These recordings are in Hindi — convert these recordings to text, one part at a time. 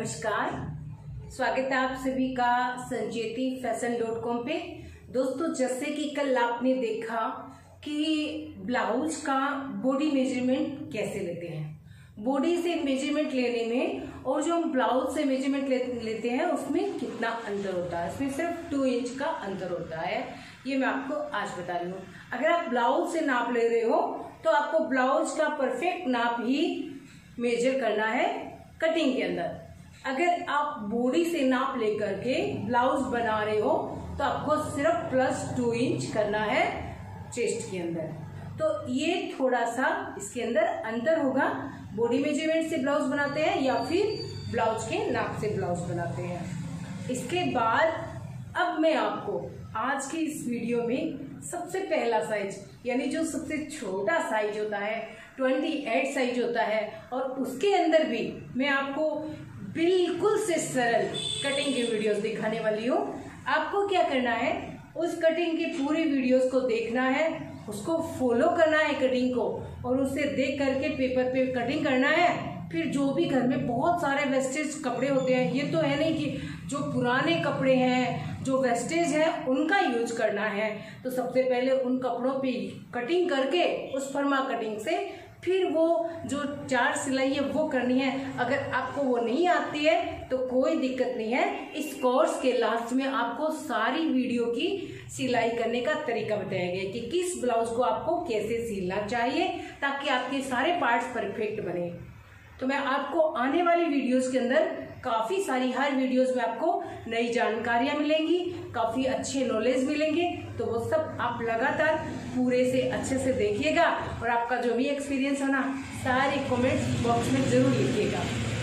नमस्कार, स्वागत है आप सभी का संचेती फैशन.com पे। दोस्तों, जैसे कि कल आपने देखा कि ब्लाउज का बॉडी मेजरमेंट कैसे लेते हैं। बॉडी से मेजरमेंट लेने में और जो हम ब्लाउज से मेजरमेंट लेते हैं उसमें कितना अंतर होता है। इसमें सिर्फ 2 इंच का अंतर होता है, ये मैं आपको आज बता रही हूँ। अगर आप ब्लाउज से नाप ले रहे हो तो आपको ब्लाउज का परफेक्ट नाप ही मेजर करना है कटिंग के अंदर। अगर आप बॉडी से नाप लेकर के ब्लाउज बना रहे हो तो आपको सिर्फ +2 इंच करना है चेस्ट के अंदर। तो ये थोड़ा सा इसके अंदर अंतर होगा, बॉडी मेजरमेंट से ब्लाउज बनाते हैं या फिर ब्लाउज के नाप से ब्लाउज बनाते हैं। इसके बाद अब मैं आपको आज की इस वीडियो में सबसे पहला साइज, यानी जो सबसे छोटा साइज होता है 28 साइज होता है, और उसके अंदर भी मैं आपको बिल्कुल से सरल कटिंग की वीडियोस दिखाने वाली हूँ। आपको क्या करना है, उस कटिंग की पूरी वीडियोस को देखना है, उसको फॉलो करना है कटिंग को, और उसे देख करके पेपर पे कटिंग करना है। फिर जो भी घर में बहुत सारे वेस्टेज कपड़े होते हैं, ये तो है नहीं कि जो पुराने कपड़े हैं, जो वेस्टेज है उनका यूज करना है। तो सबसे पहले उन कपड़ों पे कटिंग करके उस फर्मा कटिंग से फिर वो जो 4 सिलाई है वो करनी है। अगर आपको वो नहीं आती है तो कोई दिक्कत नहीं है, इस कोर्स के लास्ट में आपको सारी वीडियो की सिलाई करने का तरीका बताया गया कि किस ब्लाउज को आपको कैसे सिलना चाहिए ताकि आपके सारे पार्ट्स परफेक्ट बने। तो मैं आपको आने वाली वीडियोस के अंदर काफी सारी, हर वीडियोस में आपको नई जानकारियां मिलेंगी, काफी अच्छे नॉलेज मिलेंगे। तो वो सब आप लगातार पूरे से अच्छे से देखिएगा, और आपका जो भी एक्सपीरियंस हो ना, सारे कमेंट्स बॉक्स में जरूर लिखिएगा।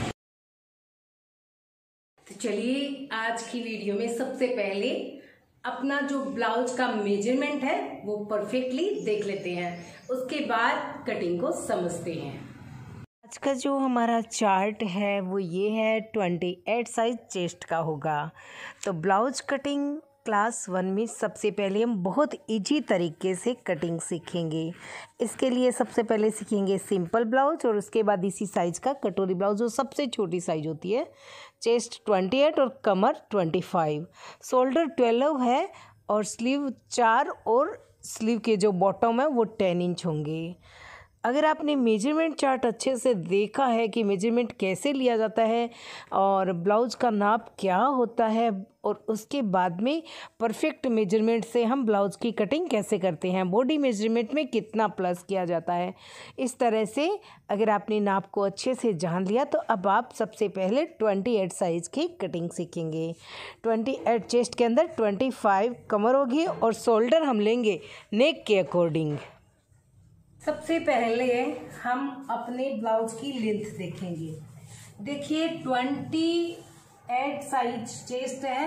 तो चलिए आज की वीडियो में सबसे पहले अपना जो ब्लाउज का मेजरमेंट है वो परफेक्टली देख लेते हैं, उसके बाद कटिंग को समझते हैं। आज का जो हमारा चार्ट है वो ये है 28 साइज चेस्ट का होगा। तो ब्लाउज कटिंग क्लास 1 में सबसे पहले हम बहुत इजी तरीके से कटिंग सीखेंगे। इसके लिए सबसे पहले सीखेंगे सिंपल ब्लाउज, और उसके बाद इसी साइज़ का कटोरी ब्लाउज, जो सबसे छोटी साइज होती है। चेस्ट 28 और कमर 25, शोल्डर 12 है, और स्लीव 4, और स्लीव के जो बॉटम है वो 10 इंच होंगे। अगर आपने मेजरमेंट चार्ट अच्छे से देखा है कि मेजरमेंट कैसे लिया जाता है और ब्लाउज का नाप क्या होता है, और उसके बाद में परफेक्ट मेजरमेंट से हम ब्लाउज की कटिंग कैसे करते हैं, बॉडी मेजरमेंट में कितना प्लस किया जाता है, इस तरह से अगर आपने नाप को अच्छे से जान लिया तो अब आप सबसे पहले 28 साइज़ की कटिंग सीखेंगे। 28 चेस्ट के अंदर 25 कमर होगी, और शोल्डर हम लेंगे नेक के अकॉर्डिंग। सबसे पहले हम अपने ब्लाउज की लेंथ देखेंगे। देखिए 28 साइज चेस्ट है,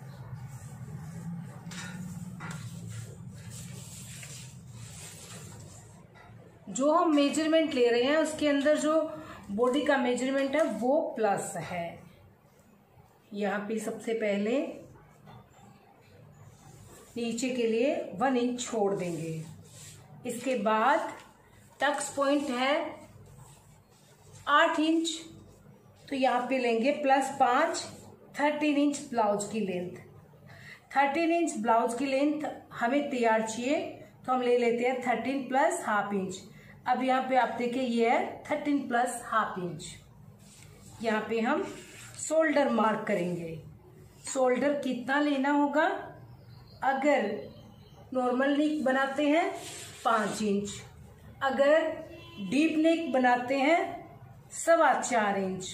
जो हम मेजरमेंट ले रहे हैं उसके अंदर जो बॉडी का मेजरमेंट है वो प्लस है। यहाँ पे सबसे पहले नीचे के लिए 1 इंच छोड़ देंगे। इसके बाद टक्स पॉइंट है 8 इंच, तो यहाँ पे लेंगे +5, 13 इंच ब्लाउज की लेंथ। 13 इंच ब्लाउज की लेंथ हमें तैयार चाहिए, तो हम ले लेते हैं 13 + ½ इंच। अब यहाँ पे आप देखिए ये है 13 + ½ इंच। यहाँ पे हम शोल्डर मार्क करेंगे। शोल्डर कितना लेना होगा, अगर नॉर्मल नेक बनाते हैं 5 इंच, अगर डीप नेक बनाते हैं 4.25 इंच,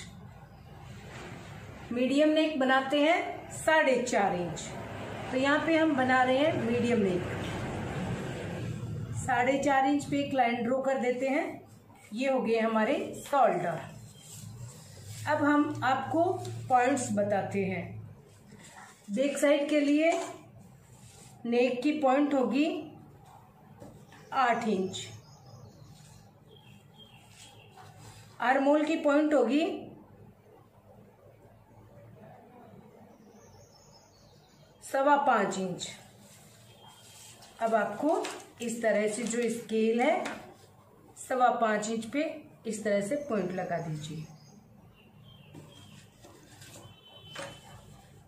मीडियम नेक बनाते हैं 4.5 इंच। तो यहाँ पे हम बना रहे हैं मीडियम नेक। 4.5 इंच पे एक लाइन ड्रॉ कर देते हैं। ये हो गए हमारे शोल्डर। अब हम आपको पॉइंट्स बताते हैं। बैक साइड के लिए नेक की पॉइंट होगी 8 इंच, आर्महोल की पॉइंट होगी 5.25 इंच। अब आपको इस तरह से जो स्केल है 5.25 इंच पे इस तरह से पॉइंट लगा दीजिए।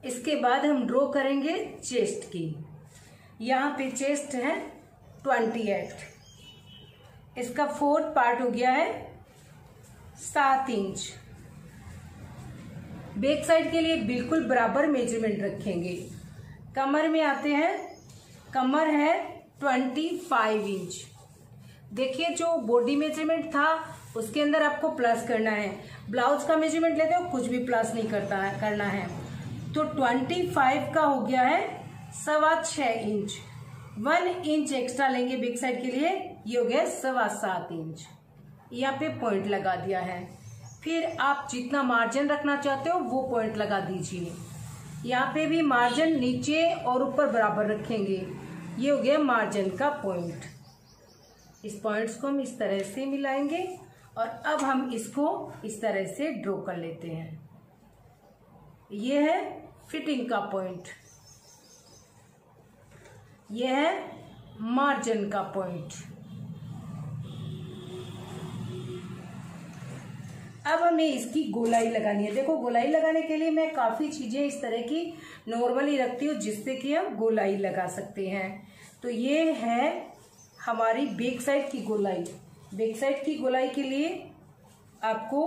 इसके बाद हम ड्रॉ करेंगे चेस्ट की। यहाँ पे चेस्ट है 28, इसका 4th पार्ट हो गया है 7 इंच। बैक साइड के लिए बिल्कुल बराबर मेजरमेंट रखेंगे। कमर में आते हैं, कमर है 25 इंच। देखिए जो बॉडी मेजरमेंट था उसके अंदर आपको प्लस करना है। ब्लाउज का मेजरमेंट लेते हो कुछ भी प्लस नहीं करना है। तो 25 का हो गया है 6.25 इंच। 1 इंच एक्स्ट्रा लेंगे बैक साइड के लिए, ये हो गया 7.25 इंच। यहाँ पे पॉइंट लगा दिया है। फिर आप जितना मार्जिन रखना चाहते हो वो पॉइंट लगा दीजिए। यहाँ पे भी मार्जिन नीचे और ऊपर बराबर रखेंगे। ये हो गया मार्जिन का पॉइंट। इस पॉइंट्स को हम इस तरह से मिलाएंगे और अब हम इसको इस तरह से ड्रॉ कर लेते हैं। ये है फिटिंग का पॉइंट, ये है मार्जिन का पॉइंट। अब हमें इसकी गोलाई लगानी है। देखो गोलाई लगाने के लिए मैं काफ़ी चीज़ें इस तरह की नॉर्मली रखती हूँ जिससे कि हम गोलाई लगा सकते हैं। तो ये है हमारी बैक साइड की गोलाई। बैक साइड की गोलाई के लिए आपको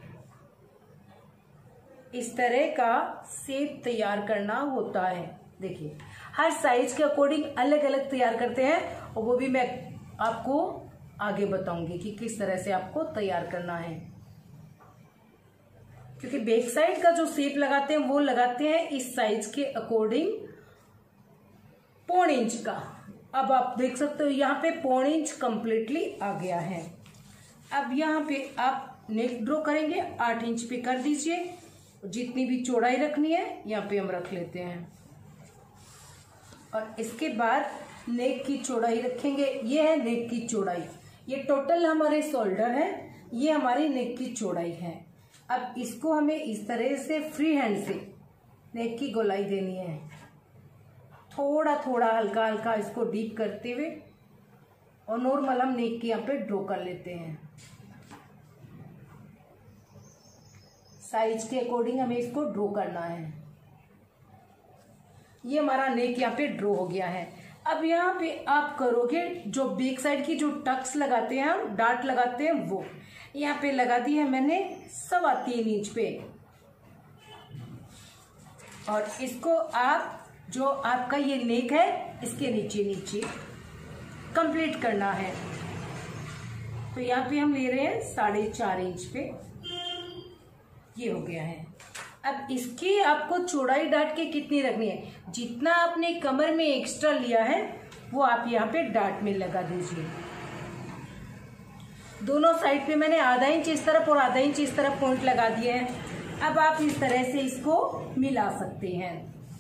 इस तरह का शेप तैयार करना होता है। देखिए हर साइज के अकॉर्डिंग अलग अलग तैयार करते हैं और वो भी मैं आपको आगे बताऊंगी कि किस तरह से आपको तैयार करना है। क्योंकि बैक साइड का जो शेप लगाते हैं वो लगाते हैं इस साइज के अकॉर्डिंग 1.25 इंच का। अब आप देख सकते हो यहाँ पे 1.25 इंच कंप्लीटली आ गया है। अब यहाँ पे आप नेक ड्रॉ करेंगे, 8 इंच पे कर दीजिए। जितनी भी चौड़ाई रखनी है यहाँ पे हम रख लेते हैं और इसके बाद नेक की चौड़ाई रखेंगे। ये है नेक की चौड़ाई, ये टोटल हमारे शोल्डर है, ये हमारी नेक की चौड़ाई है। अब इसको हमें इस तरह से फ्री हैंड से नेक की गोलाई देनी है। थोड़ा थोड़ा हल्का हल्का इसको डीप करते हुए और नॉर्मल हम नेक की यहाँ पे ड्रॉ कर लेते हैं। साइज के अकॉर्डिंग हमें इसको ड्रॉ करना है। ये हमारा नेक यहाँ पे ड्रॉ हो गया है। अब यहाँ पे आप करोगे जो बैक साइड की जो टक्स लगाते हैं हम, डार्ट लगाते हैं, वो यहाँ पे लगा दी है मैंने 3.25 इंच पे। और इसको आप जो आपका ये नेक है इसके नीचे नीचे कंप्लीट करना है। तो यहाँ पे हम ले रहे हैं 4.5 इंच पे, ये हो गया है। अब इसकी आपको चौड़ाई डाट के कितनी रखनी है, जितना आपने कमर में एक्स्ट्रा लिया है वो आप यहाँ पे डाट में लगा दीजिए। दोनों साइड पे मैंने आधा इंच इस तरफ और आधा इंच इस तरफ पॉइंट लगा दिए हैं। अब आप इस तरह से इसको मिला सकते हैं।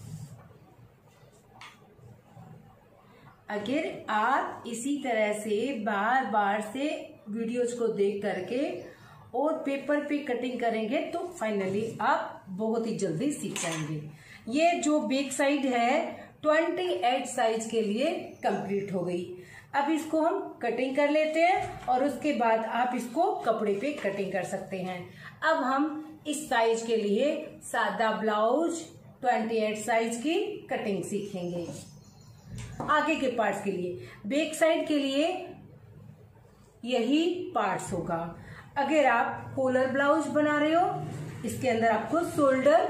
अगर आप इसी तरह से बार बार से वीडियोज को देख करके और पेपर पे कटिंग करेंगे तो फाइनली आप बहुत ही जल्दी सीख जाएंगे। ये जो बैक साइड है 28 साइज के लिए कंप्लीट हो गई। अब इसको हम कटिंग कर लेते हैं और उसके बाद आप इसको कपड़े पे कटिंग कर सकते हैं। अब हम इस साइज के लिए सादा ब्लाउज 28 साइज की कटिंग सीखेंगे। आगे के पार्ट्स के लिए, बैक साइड के लिए यही पार्ट्स होगा। अगर आप कॉलर ब्लाउज बना रहे हो, इसके अंदर आपको शोल्डर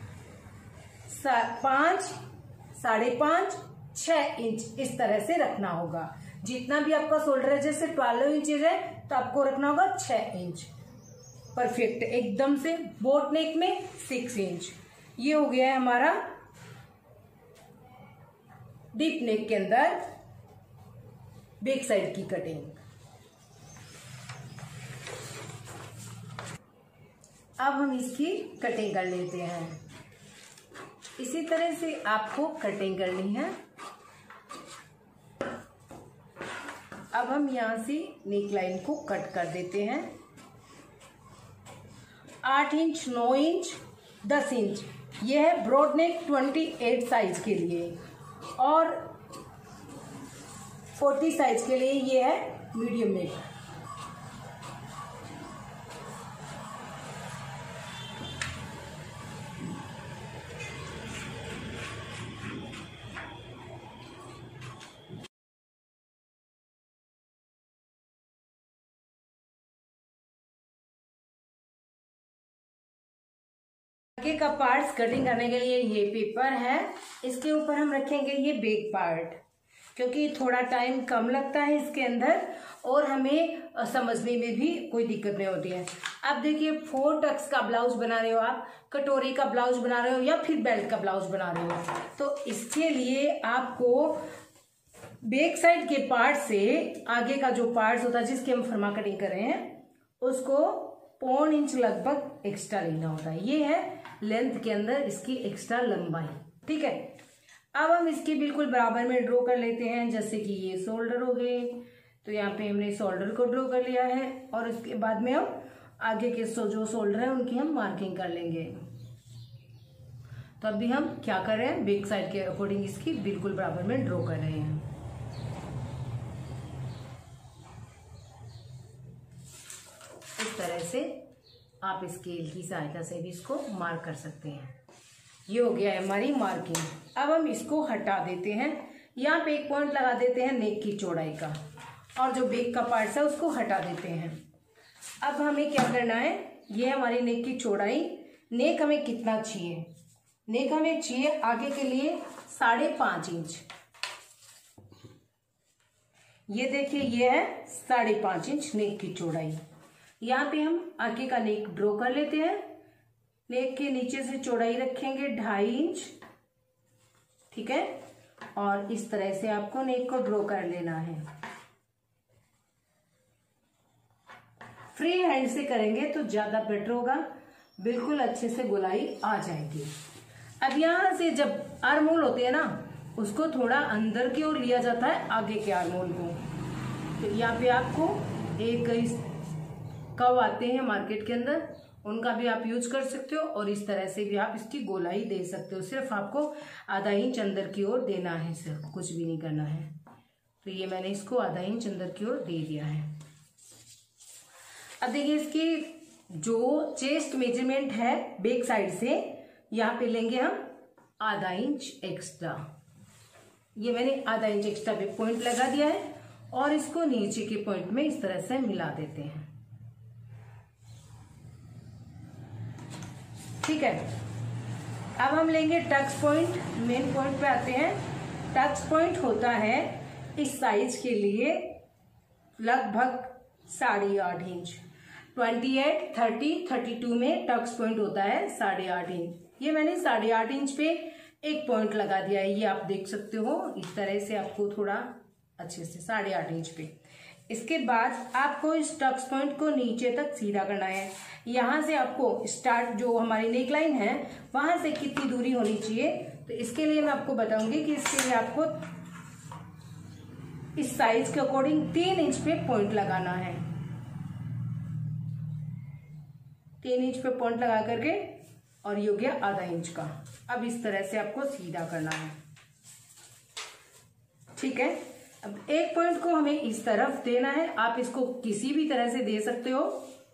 5, 5.5, 6 इंच इस तरह से रखना होगा। जितना भी आपका शोल्डर है, जैसे 12 इंचेज है तो आपको रखना होगा 6 इंच परफेक्ट एकदम से। बोट नेक में 6 इंच। ये हो गया है हमारा डीप नेक के अंदर बैक साइड की कटिंग। अब हम इसकी कटिंग कर लेते हैं। इसी तरह से आपको कटिंग करनी है। अब हम यहाँ से नेक लाइन को कट कर देते हैं। 8 इंच, 9 इंच, 10 इंच ये है ब्रॉड नेक 28 साइज के लिए और 40 साइज के लिए ये है मीडियम नेक। आगे का पार्ट्स कटिंग करने के लिए ये पेपर है, इसके ऊपर हम रखेंगे ये बैक पार्ट, क्योंकि थोड़ा टाइम कम लगता है इसके अंदर और हमें समझने में भी कोई दिक्कत नहीं होती है। अब देखिए 4 टक्स का ब्लाउज बना रहे हो आप, कटोरी का ब्लाउज बना रहे हो या फिर बेल्ट का ब्लाउज बना रहे हो, तो इसके लिए आपको बैक साइड के पार्ट से आगे का जो पार्ट होता है जिसकी हम फर्मा कटिंग कर रहे हैं उसको 1.25 इंच लगभग एक्स्ट्रा लेना होता है। ये है लेंथ के अंदर इसकी एक्स्ट्रा लंबाई, ठीक है। अब हम इसके बिल्कुल बराबर में ड्रॉ कर लेते हैं, जैसे कि ये शोल्डर हो गए, तो यहाँ पे हमने शोल्डर को ड्रॉ कर लिया है और इसके बाद में हम आगे के जो शोल्डर है उनकी हम मार्किंग कर लेंगे। तो अभी हम क्या कर रहे हैं, बैक साइड के अकॉर्डिंग इसकी बिल्कुल बराबर में ड्रॉ कर रहे हैं। इस तरह से आप स्केल की सहायता से भी इसको मार्क कर सकते हैं। ये हो गया है हमारी मार्किंग। अब हम इसको हटा देते हैं, यहाँ पे एक पॉइंट लगा देते हैं नेक की चौड़ाई का, और जो बैक का पार्ट है उसको हटा देते हैं। अब हमें क्या करना है, ये हमारी नेक की चौड़ाई, नेक हमें कितना चाहिए, नेक हमें चाहिए आगे के लिए 5.5 इंच। ये देखिए ये है 5.5 इंच नेक की चौड़ाई। यहाँ पे हम आगे का नेक ड्रॉ कर लेते हैं। नेक के नीचे से चौड़ाई रखेंगे 2.5 इंच, ठीक है, और इस तरह से आपको नेक को ड्रॉ कर लेना है। फ्री हैंड से करेंगे तो ज्यादा बेटर होगा, बिल्कुल अच्छे से गोलाई आ जाएगी। अब यहाँ से जब आर्मोल होते हैं ना, उसको थोड़ा अंदर की ओर लिया जाता है आगे के आर्मोल को। तो यहाँ पे आपको एक कव आते हैं मार्केट के अंदर, उनका भी आप यूज कर सकते हो और इस तरह से भी आप इसकी गोलाई दे सकते हो। सिर्फ आपको 0.5 इंच अंदर की ओर देना है, सिर्फ कुछ भी नहीं करना है। तो ये मैंने इसको 0.5 इंच अंदर की ओर दे दिया है। अब देखिए इसकी जो चेस्ट मेजरमेंट है बैक साइड से, यहाँ पे लेंगे हम 0.5 इंच एक्स्ट्रा। ये मैंने 0.5 इंच एक्स्ट्रा पे पॉइंट लगा दिया है और इसको नीचे के पॉइंट में इस तरह से मिला देते हैं, ठीक है। अब हम लेंगे टक्स पॉइंट, मेन पॉइंट पे आते हैं। टक्स पॉइंट होता है इस साइज के लिए लगभग 8.5 इंच। 28, 30, 32 में टक्स पॉइंट होता है 8.5 इंच। ये मैंने 8.5 इंच पे एक पॉइंट लगा दिया है, ये आप देख सकते हो इस तरह से, आपको थोड़ा अच्छे से 8.5 इंच पे। इसके बाद आपको इस टक्स पॉइंट को नीचे तक सीधा करना है। यहाँ से आपको स्टार्ट जो हमारी नेक लाइन है वहां से कितनी दूरी होनी चाहिए, तो इसके लिए मैं आपको बताऊंगी कि इसके लिए आपको इस साइज के अकॉर्डिंग 3 इंच पे पॉइंट लगाना है। 3 इंच पे पॉइंट लगा करके, और ये हो गया 0.5 इंच का। अब इस तरह से आपको सीधा करना है, ठीक है। अब एक पॉइंट को हमें इस तरफ देना है, आप इसको किसी भी तरह से दे सकते हो।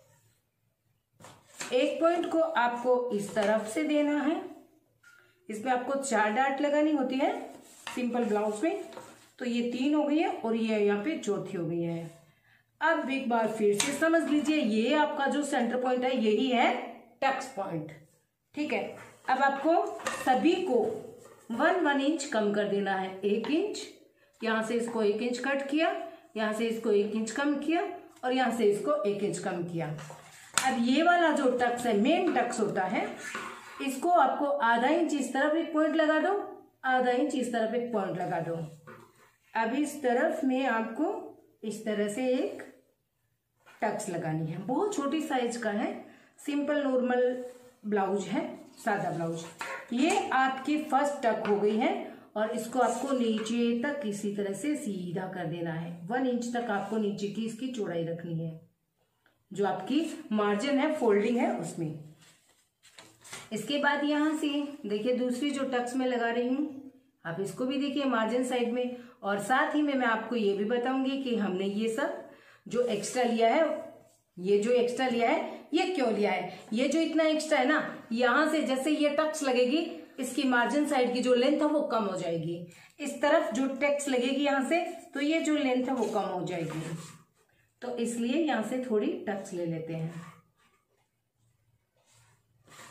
एक पॉइंट को आपको इस तरफ से देना है, इसमें आपको 4 डाट लगानी होती है सिंपल ब्लाउज में। तो ये 3 हो गई है और ये यहाँ पे चौथी हो गई है। अब एक बार फिर से समझ लीजिए, ये आपका जो सेंटर पॉइंट है यही है टक्स पॉइंट, ठीक है। अब आपको सभी को 1 इंच कम कर देना है। 1 इंच, यहाँ से इसको 1 इंच कट किया, यहाँ से इसको 1 इंच कम किया और यहाँ से इसको 1 इंच कम किया। अब ये वाला जो टक्स है, मेन टक्स होता है, इसको आपको 0.5 इंच इस तरफ एक पॉइंट लगा दो, 0.5 इंच इस तरफ एक पॉइंट लगा दो। अब इस तरफ में आपको इस तरह से एक टक्स लगानी है। बहुत छोटी साइज का है, सिंपल नॉर्मल ब्लाउज है, सादा ब्लाउज। ये आपकी फर्स्ट टक हो गई है और इसको आपको नीचे तक इसी तरह से सीधा कर देना है। 1 इंच तक आपको नीचे की इसकी चौड़ाई रखनी है, जो आपकी मार्जिन है, फोल्डिंग है उसमें। इसके बाद यहां से देखिए दूसरी जो टक्स में लगा रही हूं, आप इसको भी देखिए मार्जिन साइड में। और साथ ही में मैं आपको ये भी बताऊंगी कि हमने ये सब जो एक्स्ट्रा लिया है, ये जो एक्स्ट्रा लिया है ये क्यों लिया है। ये जो इतना एक्स्ट्रा है ना, यहां से जैसे ये टक्स लगेगी, इसकी मार्जिन साइड की जो लेंथ है वो कम हो जाएगी। इस तरफ जो टक्स लगेगी यहां से, तो ये जो लेंथ है वो कम हो जाएगी। तो इसलिए यहां से थोड़ी टक्स ले लेते हैं।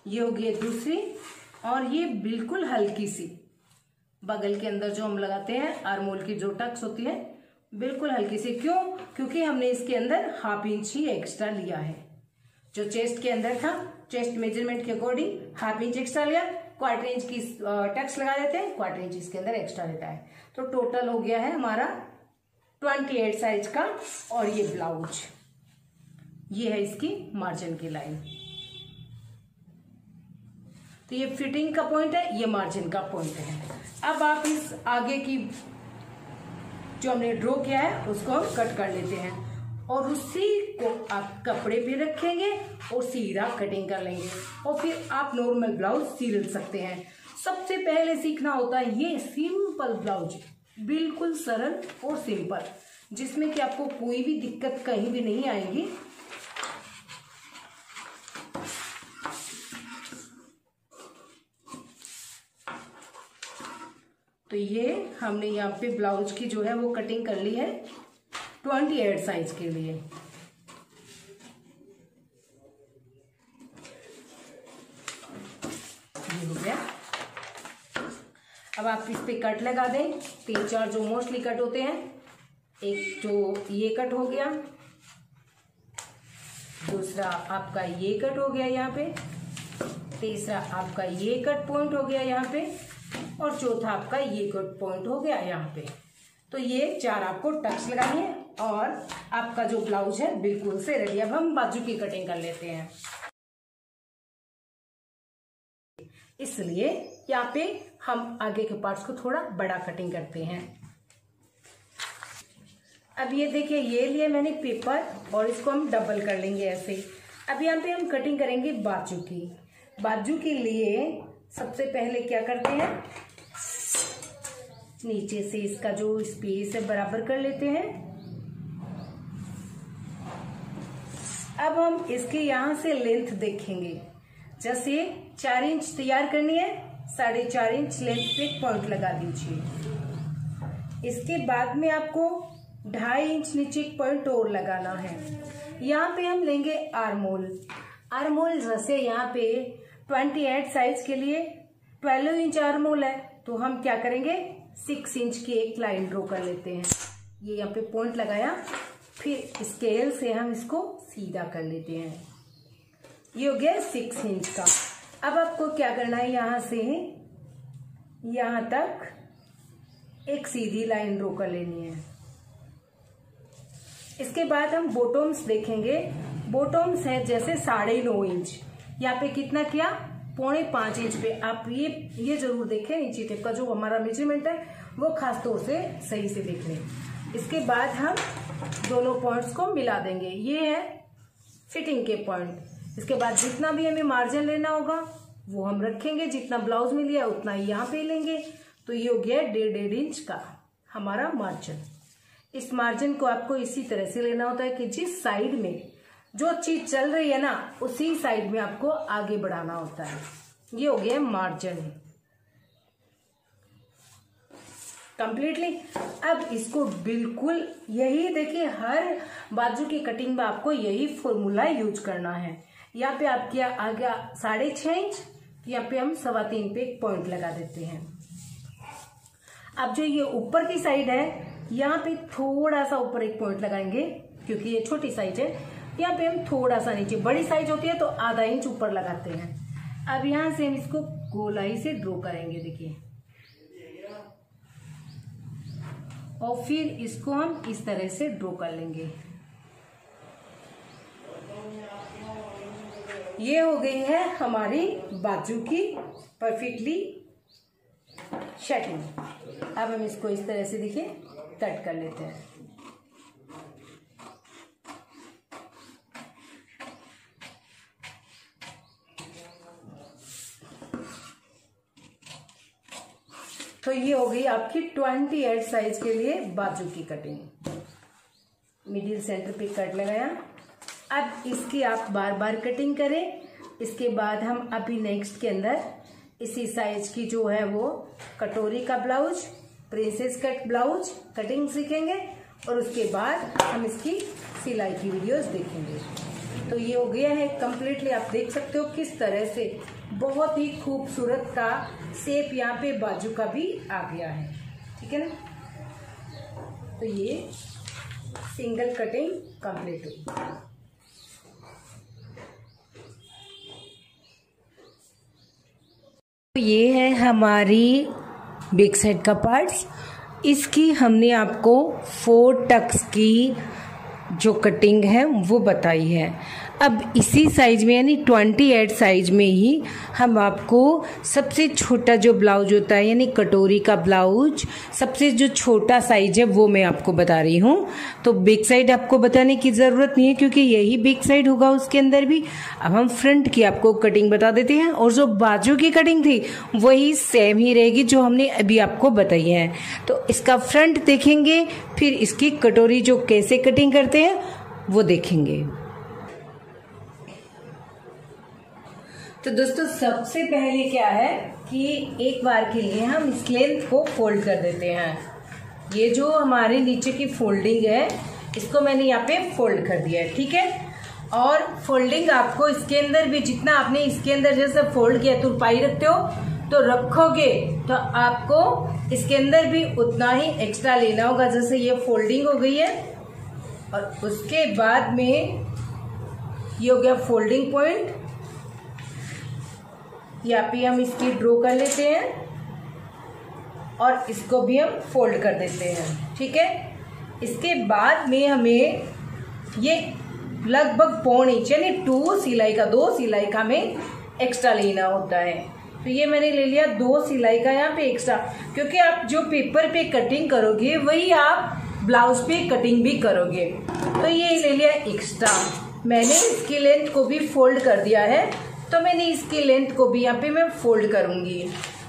ये हो गई दूसरी, और ये बिल्कुल हल्की सी बगल के अंदर जो हम लगाते हैं आर्मोल की जो टक्स होती है, बिल्कुल हल्की सी। क्यों? क्योंकि हमने इसके अंदर 1/2 इंच ही एक्स्ट्रा लिया है। जो चेस्ट के अंदर था, चेस्ट मेजरमेंट के अकॉर्डिंग 1/2 इंच एक्स्ट्रा लिया, 1/4 इंच की टक्स लगा देते हैं, 1/4 इंच इसके अंदर एक्स्ट्रा रहता है। तो टोटल हो गया है हमारा 28 साइज का। और ये ब्लाउज, ये है इसकी मार्जिन की लाइन। तो ये फिटिंग का पॉइंट है, ये मार्जिन का पॉइंट है। अब आप इस आगे की जो हमने ड्रॉ किया है उसको हम कट कर लेते हैं, और उसी को आप कपड़े पे रखेंगे और सीधा कटिंग कर लेंगे, और फिर आप नॉर्मल ब्लाउज सिल सकते हैं। सबसे पहले सीखना होता है ये सिंपल ब्लाउज, बिल्कुल सरल और सिंपल, जिसमें कि आपको कोई भी दिक्कत कहीं भी नहीं आएगी। तो ये हमने यहाँ पे ब्लाउज की जो है वो कटिंग कर ली है 28 साइज के लिए। ये हो गया। अब आप इस पे कट लगा दें, 3-4 जो मोस्टली कट होते हैं। एक जो ये कट हो गया, दूसरा आपका ये कट हो गया यहाँ पे, तीसरा आपका ये कट पॉइंट हो गया यहाँ पे, और चौथा आपका ये कट पॉइंट हो गया यहाँ पे। तो ये 4 आपको टक्स लगानी है, और आपका जो ब्लाउज है बिल्कुल से रेडी। अब हम बाजू की कटिंग कर लेते हैं, इसलिए यहाँ पे हम आगे के पार्ट्स को थोड़ा बड़ा कटिंग करते हैं। अब ये देखिए, ये लिए मैंने पेपर, और इसको हम डबल कर लेंगे ऐसे। अब यहाँ पे हम कटिंग करेंगे बाजू की। बाजू के लिए सबसे पहले क्या करते हैं, नीचे से इसका जो स्पेस है बराबर कर लेते हैं। अब हम इसके यहाँ से लेंथ देखेंगे। जैसे 4 इंच तैयार करनी है, 4.5 इंच लेंथ पे पॉइंट लगा दीजिए। इसके बाद में आपको 2.5 इंच नीचे एक पॉइंट और लगाना है। यहाँ पे हम लेंगे आर्मोल। आर्मोल जैसे यहाँ पे 28 साइज के लिए 12 इंच आर्मोल है, तो हम क्या करेंगे, 6 इंच की एक लाइन ड्रॉ कर लेते हैं। ये यहाँ पे पॉइंट लगाया, फिर स्केल से हम इसको सीधा कर लेते हैं। ये हो गया 6 इंच का। अब आपको क्या करना है, यहाँ से यहाँ तक एक सीधी लाइन ड्रॉ कर लेनी है। इसके बाद हम बॉटम्स देखेंगे। बॉटम्स है जैसे 9.5 इंच, यहाँ पे कितना किया, 4.5 इंच पे। आप ये जरूर देखें, नीचे टेप का जो हमारा मेजरमेंट है वो खास तौर से सही से देख लें। इसके बाद हम दोनों पॉइंट्स को मिला देंगे। ये है फिटिंग के पॉइंट। इसके बाद जितना भी हमें मार्जिन लेना होगा वो हम रखेंगे, जितना ब्लाउज में लिया उतना ही यहाँ पे लेंगे। तो ये हो गया 1.5 इंच का हमारा मार्जिन। इस मार्जिन को आपको इसी तरह से लेना होता है कि जिस साइड में जो चीज चल रही है ना, उसी साइड में आपको आगे बढ़ाना होता है। ये हो गया मार्जिन कंप्लीटली। अब इसको बिल्कुल यही देखिए, हर बाजू की कटिंग में आपको यही फॉर्मूला यूज करना है। यहाँ पे आपके आगे 6.5 इंच, यहाँ पे हम 3.25 पे एक पॉइंट लगा देते हैं। अब जो ये ऊपर की साइड है, यहाँ पे थोड़ा सा ऊपर एक पॉइंट लगाएंगे, क्योंकि ये छोटी साइज है। यहाँ पे हम थोड़ा सा नीचे, बड़ी साइज होती है तो आधा इंच ऊपर लगाते हैं। अब यहाँ से हम इसको गोलाई से ड्रॉ करेंगे, देखिए, और फिर इसको हम इस तरह से ड्रॉ कर लेंगे। ये हो गई है हमारी बाजू की परफेक्टली शेटिंग। अब हम इसको इस तरह से देखिए कट कर लेते हैं। तो ये हो गई आपकी 28 साइज के लिए बाजू की कटिंग। मिडिल सेंटर पे कट लगाया। अब इसकी आप बार बार कटिंग करें। इसके बाद हम अभी नेक्स्ट के अंदर इसी साइज की जो है वो कटोरी का blouse, princess cut blouse cutting सीखेंगे, और उसके बाद हम इसकी सिलाई की वीडियोस देखेंगे। तो ये हो गया है कम्प्लीटली। आप देख सकते हो किस तरह से बहुत ही खूबसूरत का शेप यहाँ पे बाजू का भी आ गया है, ठीक है ना। तो ये सिंगल कटिंग कंप्लीट हुई। तो ये है हमारी बैक साइड का पार्ट्स। इसकी हमने आपको 4 टक्स की जो कटिंग है वो बताई है। अब इसी साइज में यानी 28 साइज में ही हम आपको सबसे छोटा जो ब्लाउज होता है यानी कटोरी का ब्लाउज सबसे जो छोटा साइज है वो मैं आपको बता रही हूँ। तो बैक साइड आपको बताने की ज़रूरत नहीं है क्योंकि यही बैक साइड होगा उसके अंदर भी। अब हम फ्रंट की आपको कटिंग बता देते हैं और जो बाजू की कटिंग थी वही सेम ही रहेगी जो हमने अभी आपको बताई है। तो इसका फ्रंट देखेंगे, फिर इसकी कटोरी जो कैसे कटिंग करते हैं वो देखेंगे। तो दोस्तों सबसे पहले क्या है कि एक बार के लिए हम इस लेंथ को फोल्ड कर देते हैं। ये जो हमारे नीचे की फोल्डिंग है इसको मैंने यहाँ पे फोल्ड कर दिया है, ठीक है। और फोल्डिंग आपको इसके अंदर भी जितना आपने इसके अंदर जैसे फोल्ड किया तुरपाई रखते हो तो रखोगे तो आपको इसके अंदर भी उतना ही एक्स्ट्रा लेना होगा। जैसे ये फोल्डिंग हो गई है और उसके बाद में ये हो गया फोल्डिंग पॉइंट। यहाँ पे हम इसकी ड्रॉ कर लेते हैं और इसको भी हम फोल्ड कर देते हैं, ठीक है। इसके बाद में हमें ये लगभग 1.25 इंच यानी 2 सिलाई का हमें एक्स्ट्रा लेना होता है। तो ये मैंने ले लिया 2 सिलाई का यहाँ पे एक्स्ट्रा, क्योंकि आप जो पेपर पे कटिंग करोगे वही आप ब्लाउज पे कटिंग भी करोगे। तो ये ले लिया एक्स्ट्रा। मैंने इसकी लेंथ को भी फोल्ड कर दिया है तो मैंने इसकी लेंथ को भी यहाँ पे मैं फोल्ड करूंगी।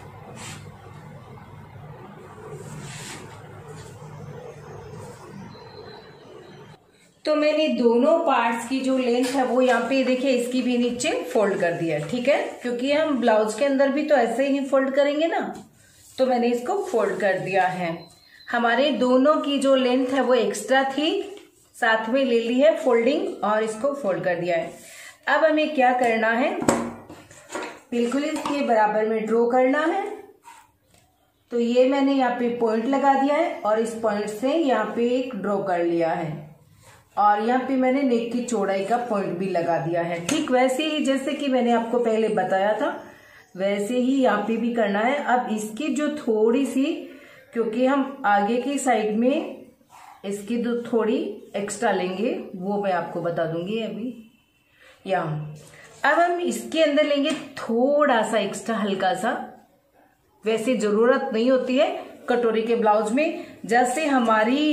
तो मैंने दोनों पार्ट्स की जो लेंथ है वो यहाँ पे देखिए इसकी भी नीचे फोल्ड कर दिया, ठीक है, क्योंकि हम ब्लाउज के अंदर भी तो ऐसे ही फोल्ड करेंगे ना। तो मैंने इसको फोल्ड कर दिया है। हमारे दोनों की जो लेंथ है वो एक्स्ट्रा थी, साथ में ले ली है फोल्डिंग और इसको फोल्ड कर दिया है। अब हमें क्या करना है, बिल्कुल इसके बराबर में ड्रॉ करना है। तो ये मैंने यहाँ पे पॉइंट लगा दिया है और इस पॉइंट से यहाँ पे एक ड्रॉ कर लिया है और यहाँ पे मैंने नेक की चौड़ाई का पॉइंट भी लगा दिया है। ठीक वैसे ही जैसे कि मैंने आपको पहले बताया था वैसे ही यहाँ पे भी करना है। अब इसकी जो थोड़ी सी, क्योंकि हम आगे की साइड में इसकी जो थोड़ी एक्स्ट्रा लेंगे वो मैं आपको बता दूंगी अभी। यहाँ अब हम इसके अंदर लेंगे थोड़ा सा एक्स्ट्रा, हल्का सा, वैसे जरूरत नहीं होती है कटोरी के ब्लाउज में। जैसे हमारी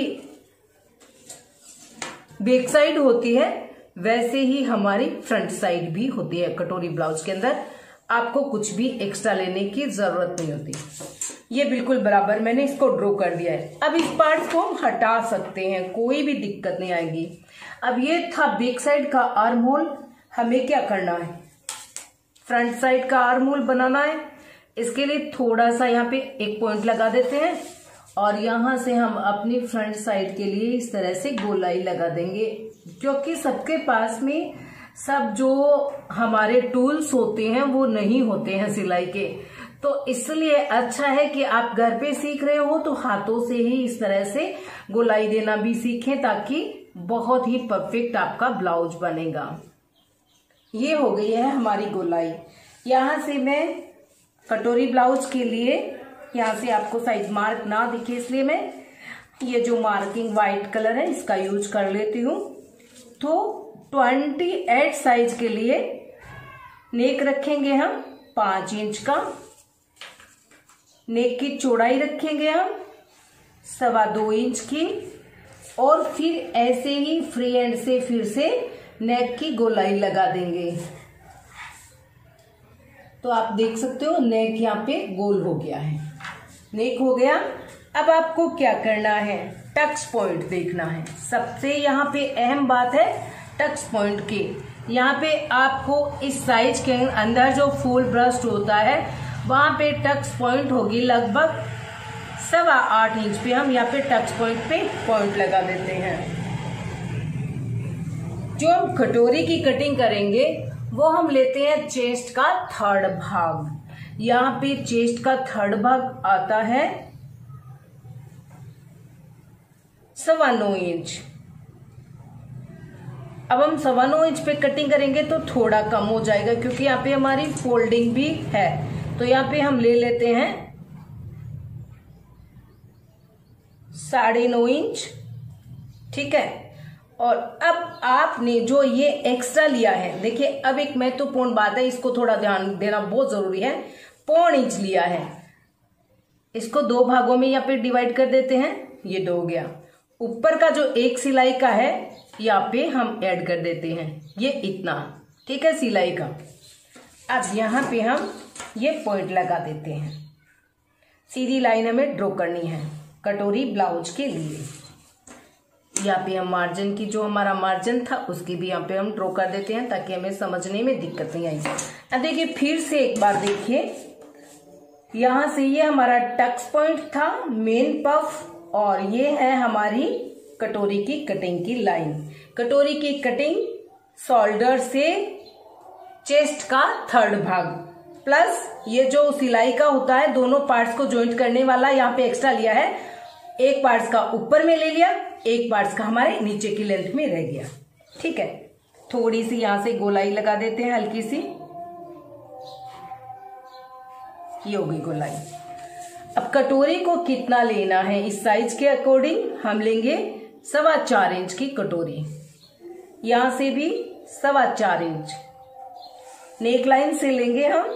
बैक साइड होती है वैसे ही हमारी फ्रंट साइड भी होती है कटोरी ब्लाउज के अंदर। आपको कुछ भी एक्स्ट्रा लेने की जरूरत नहीं होती। ये बिल्कुल बराबर मैंने इसको ड्रॉ कर दिया है। अब इस पार्ट को हम हटा सकते हैं, कोई भी दिक्कत नहीं आएगी। अब ये था बैक साइड का आर्म होल। हमें क्या करना है, फ्रंट साइड का आर्म होल बनाना है। इसके लिए थोड़ा सा यहाँ पे एक पॉइंट लगा देते हैं और यहां से हम अपनी फ्रंट साइड के लिए इस तरह से गोलाई लगा देंगे, क्योंकि सबके पास में सब जो हमारे टूल्स होते हैं वो नहीं होते हैं सिलाई के। तो इसलिए अच्छा है कि आप घर पे सीख रहे हो तो हाथों से ही इस तरह से गोलाई देना भी सीखें, ताकि बहुत ही परफेक्ट आपका ब्लाउज बनेगा। ये हो गई है हमारी गोलाई। यहां से मैं कटोरी ब्लाउज के लिए यहाँ से आपको साइज मार्क ना दिखे इसलिए मैं ये जो मार्किंग व्हाइट कलर है इसका यूज कर लेती हूँ। तो 28 साइज के लिए नेक रखेंगे हम 5 इंच का, नेक की चौड़ाई रखेंगे हम 2.25 इंच की और फिर ऐसे ही फ्री एंड से फिर से नेक की गोलाई लगा देंगे। तो आप देख सकते हो नेक यहाँ पे गोल हो गया है, नेक हो गया। अब आपको क्या करना है, टक्स पॉइंट देखना है। सबसे यहाँ पे अहम बात है टक्स पॉइंट की। यहाँ पे आपको इस साइज के अंदर जो फुल ब्रस्ट होता है वहां पे टक्स पॉइंट होगी लगभग 8.25 इंच पे। हम यहाँ पे टक्स पॉइंट पे पॉइंट लगा देते हैं। जो हम कटोरी की कटिंग करेंगे वो हम लेते हैं चेस्ट का थर्ड भाग। यहाँ पे चेस्ट का थर्ड भाग आता है 9.25 इंच। अब हम 9.25 इंच पे कटिंग करेंगे तो थोड़ा कम हो जाएगा क्योंकि यहाँ पे हमारी फोल्डिंग भी है। तो यहाँ पे हम ले लेते हैं 9.5 इंच। ठीक है। और अब आपने जो ये एक्स्ट्रा लिया है, देखिए अब एक महत्वपूर्ण बात है, इसको थोड़ा ध्यान देना बहुत जरूरी है। 0.25 इंच लिया है, इसको 2 भागों में यहाँ पे डिवाइड कर देते हैं, ये 2 हो गया। ऊपर का जो एक सिलाई का है यहाँ पे हम ऐड कर देते हैं, ये इतना। ठीक है, सिलाई का। अब यहाँ पे हम ये पॉइंट लगा देते हैं, सीधी लाइन हमें ड्रॉ करनी है कटोरी ब्लाउज के लिए। यहाँ पे हम मार्जिन की, जो हमारा मार्जिन था उसकी भी यहाँ पे हम ड्रॉ कर देते हैं ताकि हमें समझने में दिक्कत नहीं आएगी। अब देखिए फिर से एक बार देखिए, यहाँ से ये हमारा टक्स पॉइंट था, मेन पफ, और ये है हमारी कटोरी की कटिंग की लाइन। कटोरी की कटिंग शोल्डर से चेस्ट का थर्ड भाग प्लस ये जो सिलाई का होता है, दोनों पार्ट्स को ज्वाइंट करने वाला यहाँ पे एक्स्ट्रा लिया है। एक पार्ट्स का ऊपर में ले लिया, एक पार्ट्स का हमारे नीचे की लेंथ में रह गया। ठीक है, थोड़ी सी यहां से गोलाई लगा देते हैं, हल्की सी, ये हो गई गोलाई। अब कटोरी को कितना लेना है, इस साइज के अकॉर्डिंग हम लेंगे 4.25 इंच की कटोरी। यहां से भी 4.25 इंच नेक लाइन से लेंगे हम।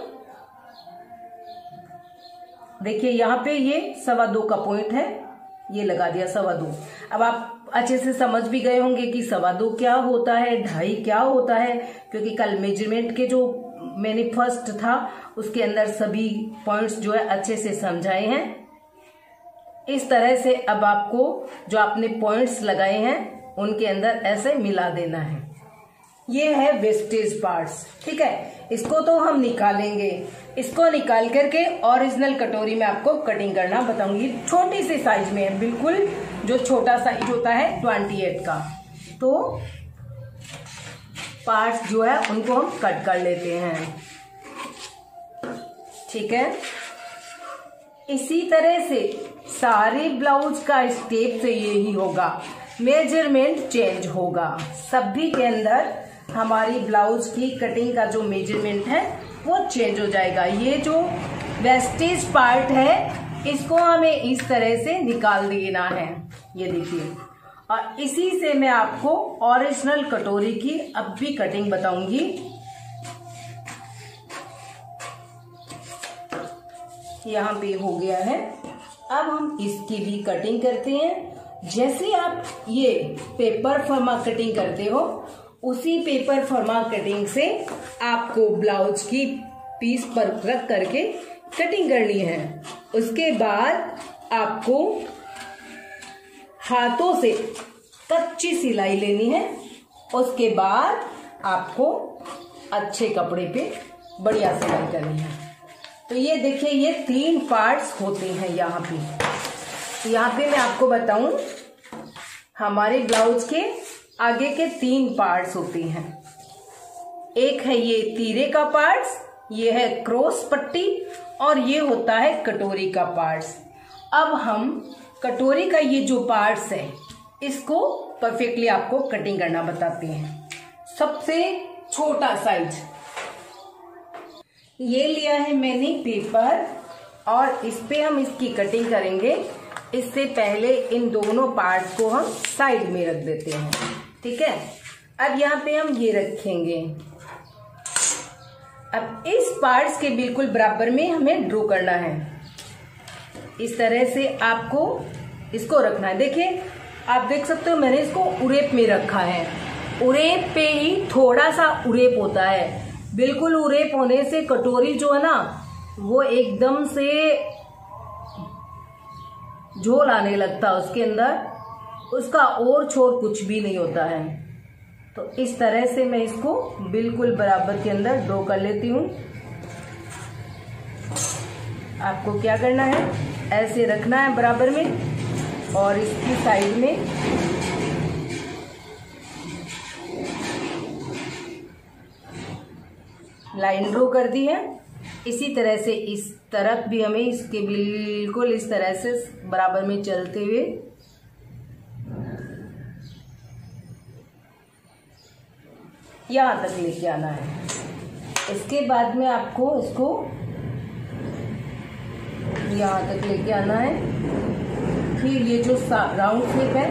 देखिए यहाँ पे ये 2.25 का पॉइंट है, ये लगा दिया 2.25। अब आप अच्छे से समझ भी गए होंगे कि 2.25 क्या होता है, 2.5 क्या होता है, क्योंकि कल मेजरमेंट के जो मैंने फर्स्ट था उसके अंदर सभी पॉइंट्स जो है अच्छे से समझाए हैं। इस तरह से अब आपको जो आपने पॉइंट्स लगाए हैं उनके अंदर ऐसे मिला देना है। ये है वेस्टेज पार्ट्स। ठीक है, इसको तो हम निकालेंगे, इसको निकाल करके ओरिजिनल कटोरी में आपको कटिंग करना बताऊंगी। छोटी सी साइज में है, बिल्कुल जो छोटा साइज होता है 28 का। तो पार्ट्स जो है उनको हम कट कर लेते हैं। ठीक है, इसी तरह से सारे ब्लाउज का स्टेप से यही होगा, मेजरमेंट चेंज होगा। सभी के अंदर हमारी ब्लाउज की कटिंग का जो मेजरमेंट है वो चेंज हो जाएगा। ये जो वेस्टेज पार्ट है इसको हमें इस तरह से निकाल देना है, ये देखिए। और इसी से मैं आपको ओरिजिनल कटोरी की अब भी कटिंग बताऊंगी। यहाँ पे हो गया है, अब हम इसकी भी कटिंग करते हैं। जैसे आप ये पेपर फर्मा कटिंग करते हो, उसी पेपर फर्मा कटिंग से आपको ब्लाउज की पीस पर रख करके कटिंग करनी है। उसके बाद आपको हाथों से कच्ची सिलाई लेनी है। उसके बाद आपको अच्छे कपड़े पे बढ़िया सिलाई करनी है। तो ये देखिए, ये 3 पार्ट्स होते हैं यहाँ पे। यहाँ पे मैं आपको बताऊं, हमारे ब्लाउज के आगे के 3 पार्ट्स होते हैं। एक है ये तीरे का पार्ट्स, ये है क्रॉस पट्टी, और ये होता है कटोरी का पार्ट्स। अब हम कटोरी का ये जो पार्ट्स है इसको परफेक्टली आपको कटिंग करना बताते हैं। सबसे छोटा साइज ये लिया है मैंने पेपर, और इस पे हम इसकी कटिंग करेंगे। इससे पहले इन दोनों पार्ट्स को हम साइड में रख देते हैं। ठीक है, अब यहाँ पे हम ये रखेंगे। अब इस पार्ट्स के बिल्कुल बराबर में हमें ड्रॉ करना है। इस तरह से आपको इसको रखना है। देखिए, आप देख सकते हो मैंने इसको उरेप में रखा है। उरेप पे ही थोड़ा सा उरेप होता है। बिल्कुल उरेप होने से कटोरी जो है ना वो एकदम से झोल आने लगता है उसके अंदर, उसका और छोर कुछ भी नहीं होता है। तो इस तरह से मैं इसको बिल्कुल बराबर के अंदर ड्रॉ कर लेती हूँ। आपको क्या करना है, ऐसे रखना है बराबर में, और इसकी साइड में लाइन ड्रॉ कर दी है। इसी तरह से इस तरफ भी हमें इसके बिल्कुल इस तरह से बराबर में चलते हुए यहाँ तक लेके आना है। इसके बाद में आपको इसको यहाँ तक लेके आना है। फिर ये जो राउंड शेप है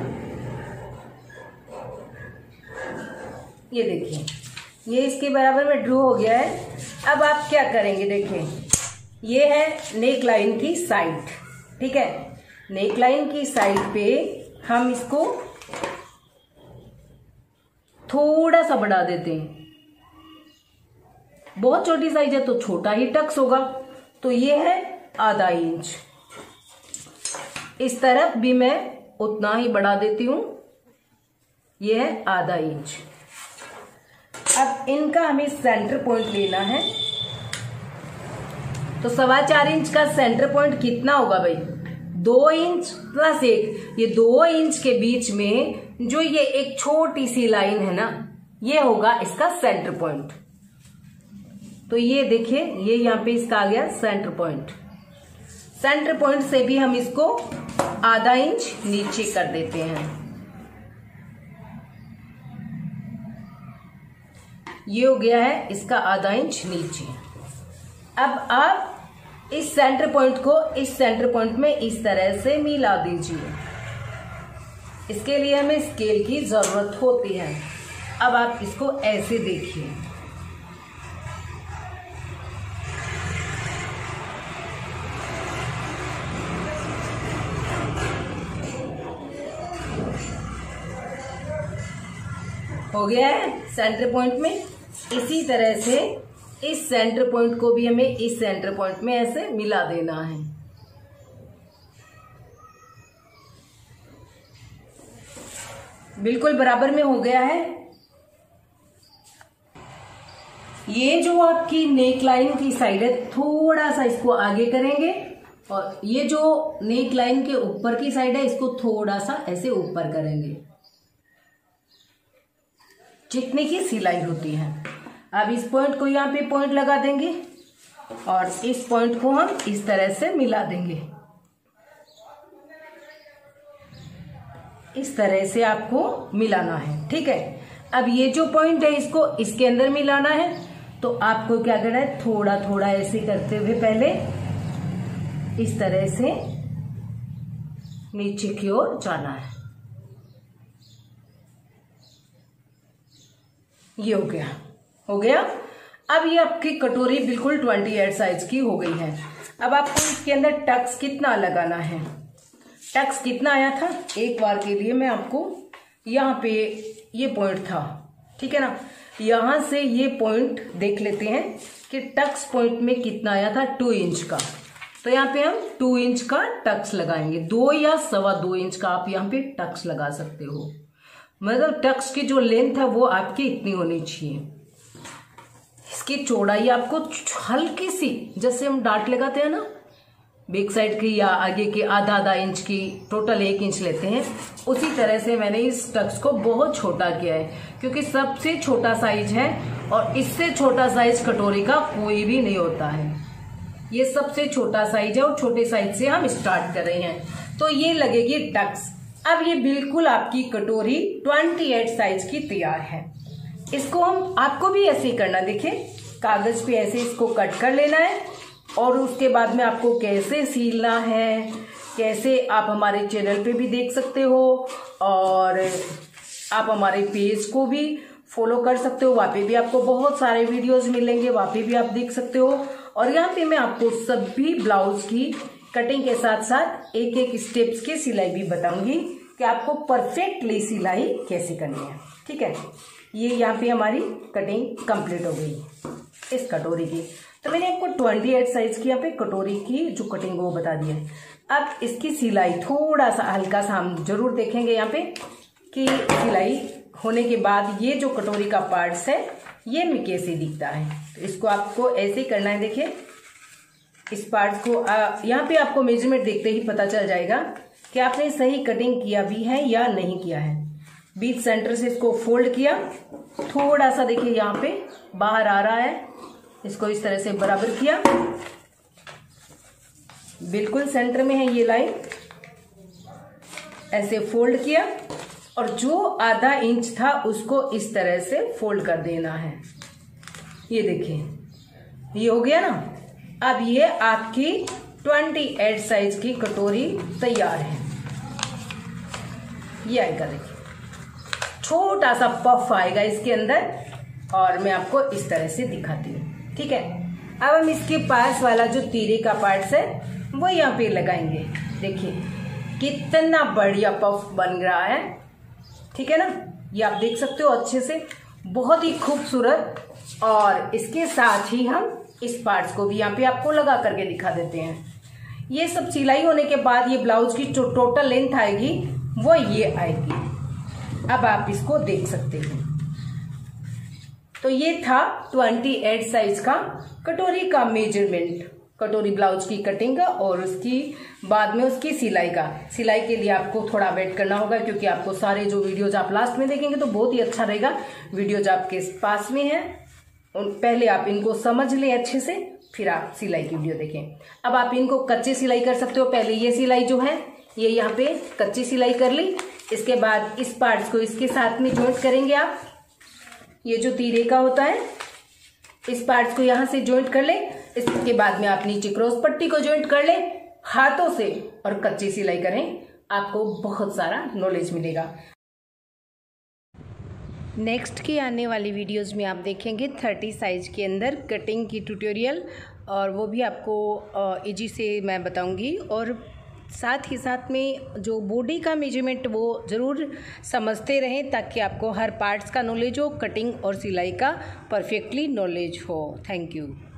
ये देखिए, ये इसके बराबर में ड्रॉ हो गया है। अब आप क्या करेंगे, देखिए ये है नेक लाइन की साइड, ठीक है। नेक लाइन की साइड पे हम इसको थोड़ा सा बढ़ा देते हैं। बहुत छोटी साइज है तो छोटा ही टक्स होगा, तो ये है आधा इंच। इस तरफ भी मैं उतना ही बढ़ा देती हूं, ये है आधा इंच। अब इनका हमें सेंटर पॉइंट लेना है, तो 4.25 इंच का सेंटर पॉइंट कितना होगा भाई, 2 इंच प्लस 1। ये 2 इंच के बीच में जो ये एक छोटी सी लाइन है ना, ये होगा इसका सेंटर पॉइंट। तो ये देखिए, ये यहाँ पे इसका आ गया सेंटर पॉइंट। सेंटर पॉइंट से भी हम इसको आधा इंच नीचे कर देते हैं। ये हो गया है इसका आधा इंच नीचे। अब आप इस सेंटर पॉइंट को इस सेंटर पॉइंट में इस तरह से मिला दीजिए। इसके लिए हमें स्केल की जरूरत होती है। अब आप इसको ऐसे देखिए, हो गया है सेंटर पॉइंट में। इसी तरह से इस सेंटर पॉइंट को भी हमें इस सेंटर पॉइंट में ऐसे मिला देना है। बिल्कुल बराबर में हो गया है। ये जो आपकी नेक लाइन की साइड है, थोड़ा सा इसको आगे करेंगे, और ये जो नेक लाइन के ऊपर की साइड है इसको थोड़ा सा ऐसे ऊपर करेंगे, जितने की सिलाई होती है। अब इस पॉइंट को यहाँ पे पॉइंट लगा देंगे और इस पॉइंट को हम इस तरह से मिला देंगे। इस तरह से आपको मिलाना है, ठीक है। अब ये जो पॉइंट है इसको इसके अंदर मिलाना है, तो आपको क्या करना है, थोड़ा थोड़ा ऐसे करते हुए पहले इस तरह से नीचे की ओर जाना है। ये हो गया, हो गया। अब ये आपकी कटोरी बिल्कुल 28 साइज की हो गई है। अब आपको इसके अंदर टक्स कितना लगाना है, टक्स कितना आया था, एक बार के लिए मैं आपको यहाँ पे ये पॉइंट था, ठीक है ना, यहां से ये पॉइंट देख लेते हैं कि टक्स पॉइंट में कितना आया था, 2 इंच का। तो यहाँ पे हम 2 इंच का टक्स लगाएंगे। 2 या 2.25 इंच का आप यहाँ पे टक्स लगा सकते हो। मतलब टक्स की जो लेंथ है वो आपकी इतनी होनी चाहिए। इसकी चौड़ाई आपको हल्की सी, जैसे हम डार्ट लगाते हैं ना, बैक साइड की या आगे की आधा इंच की, टोटल 1 इंच लेते हैं, उसी तरह से मैंने इस टक्स को बहुत छोटा किया है, क्योंकि सबसे छोटा साइज है और इससे छोटा साइज कटोरी का कोई भी नहीं होता है। ये सबसे छोटा साइज है और छोटे साइज से हम स्टार्ट कर रहे हैं, तो ये लगेगी टक्स। अब ये बिल्कुल आपकी कटोरी 28 साइज की तैयार है। इसको हम आपको भी ऐसे ही करना, देखिए कागज पे ऐसे इसको कट कर लेना है, और उसके बाद में आपको कैसे सीलना है, कैसे आप हमारे चैनल पे भी देख सकते हो, और आप हमारे पेज को भी फॉलो कर सकते हो। वहाँ पे भी आपको बहुत सारे वीडियोस मिलेंगे, वहाँ पे भी आप देख सकते हो। और यहाँ पे मैं आपको सभी ब्लाउज की कटिंग के साथ साथ एक एक स्टेप्स की सिलाई भी बताऊंगी कि आपको परफेक्टली सिलाई कैसे करनी है, ठीक है। ये यहाँ पे हमारी कटिंग कंप्लीट हो गई इस कटोरी की। तो मैंने आपको 28 साइज की यहाँ पे कटोरी की जो कटिंग वो बता दी है। अब इसकी सिलाई थोड़ा सा हल्का सा हम जरूर देखेंगे यहाँ पे कि सिलाई होने के बाद ये जो कटोरी का पार्ट्स है ये में कैसे दिखता है। तो इसको आपको ऐसे ही करना है। देखिए इस पार्ट्स को यहाँ पे आपको मेजरमेंट देखते ही पता चल जाएगा कि आपने सही कटिंग किया भी है या नहीं किया है। बीच सेंटर से इसको फोल्ड किया, थोड़ा सा देखिए यहाँ पे बाहर आ रहा है, इसको इस तरह से बराबर किया, बिल्कुल सेंटर में है ये लाइन, ऐसे फोल्ड किया और जो आधा इंच था उसको इस तरह से फोल्ड कर देना है। ये देखिए ये हो गया ना। अब ये आपकी 28 साइज की कटोरी तैयार है। ये आएगा देखिए, छोटा सा पफ आएगा इसके अंदर और मैं आपको इस तरह से दिखाती हूँ। ठीक है, अब हम इसके पास वाला जो तीरे का पार्ट्स है वो यहाँ पे लगाएंगे। देखिए कितना बढ़िया पफ बन रहा है। ठीक है ना, ये आप देख सकते हो अच्छे से, बहुत ही खूबसूरत। और इसके साथ ही हम इस पार्ट्स को भी यहाँ पे आपको लगा करके दिखा देते हैं। ये सब सिलाई होने के बाद ये ब्लाउज की जो टोटल लेंथ आएगी वो ये आएगी। अब आप इसको देख सकते हैं। तो ये था 28 साइज का कटोरी का मेजरमेंट, कटोरी ब्लाउज की कटिंग का और उसकी बाद में उसकी सिलाई का। सिलाई के लिए आपको थोड़ा वेट करना होगा क्योंकि आपको सारे जो वीडियोज आप लास्ट में देखेंगे तो बहुत ही अच्छा रहेगा। वीडियोज आपके पास में है, पहले आप इनको समझ लें अच्छे से, फिर आप सिलाई की वीडियो देखें। अब आप इनको कच्चे सिलाई कर सकते हो। पहले ये सिलाई जो है ये यहाँ पे कच्ची सिलाई कर ली, इसके बाद इस पार्ट्स को इसके साथ में जॉइंट करेंगे आप। ये जो तीरे का होता है इस पार्ट्स को यहाँ से जॉइंट कर ले, इसके बाद में आप नीचे क्रॉस पट्टी को जॉइंट कर ले हाथों से और कच्ची सिलाई करें, आपको बहुत सारा नॉलेज मिलेगा। नेक्स्ट की आने वाली वीडियोस में आप देखेंगे 30 साइज के अंदर कटिंग की ट्यूटोरियल, और वो भी आपको इजी से मैं बताऊंगी। और साथ ही साथ में जो बॉडी का मेजरमेंट वो ज़रूर समझते रहें ताकि आपको हर पार्ट्स का नॉलेज हो, कटिंग और सिलाई का परफेक्टली नॉलेज हो। Thank you.